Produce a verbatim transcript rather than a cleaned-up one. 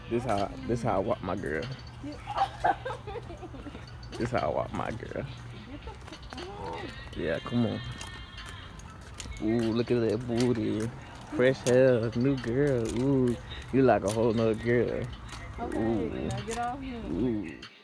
This how this how I walk my girl. This how I walk my girl. Yeah, come on. Ooh, look at that booty. Fresh hair, new girl. Ooh, you like a whole nother girl. Okay, Ooh. now get off me. Ooh.